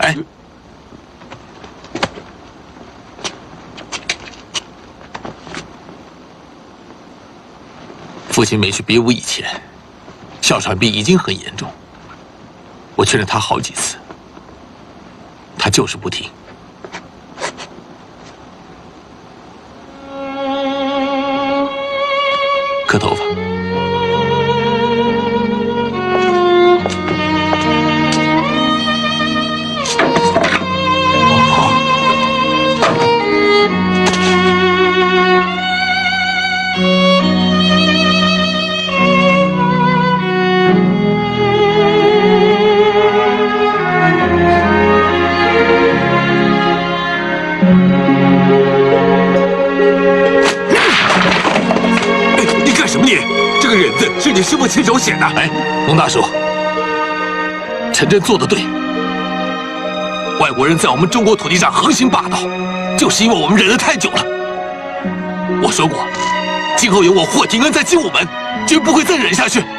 来。父亲没去比武以前，哮喘病已经很严重。我劝了他好几次，他就是不听。磕头发。 是你师父亲手写的。 哎，龙大叔，陈真做得对。外国人在我们中国土地上横行霸道，就是因为我们忍得太久了。我说过，今后有我霍廷恩在精武门，绝不会再忍下去。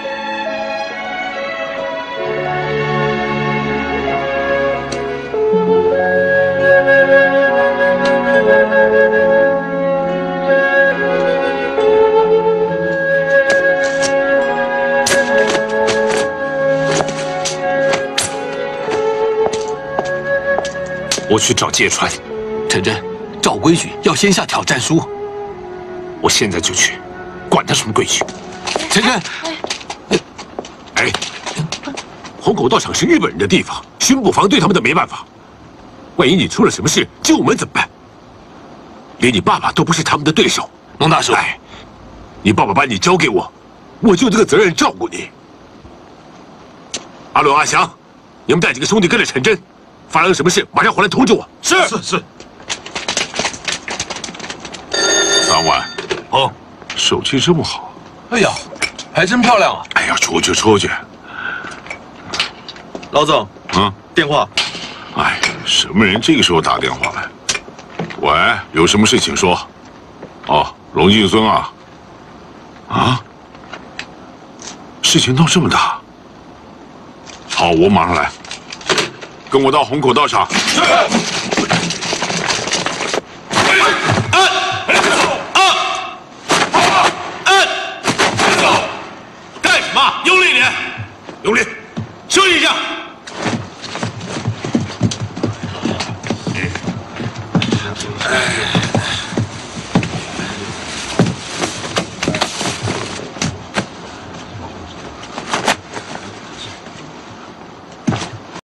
我去找芥川。 陈真，照规矩要先下挑战书。 我现在就去，管他什么规矩。 陈真， 哎，虹口道场是日本人的地方，巡捕房对他们的没办法。万一你出了什么事，精武门怎么办？连你爸爸都不是他们的对手。 龙大叔， 哎，你爸爸把你交给我，我就有这个责任照顾你。阿伦、阿祥，你们带几个兄弟跟着陈真。 发生什么事，马上回来通知我。 是。 三万， 哦， 手气这么好。 哎呀，还真漂亮啊！ 哎呀，出去。 老总，电话。 哎，什么人这个时候打电话来？喂，有什么事请说。哦，龙敬孙啊。啊？事情闹这么大。好，我马上来。 跟我到虹口道场。是。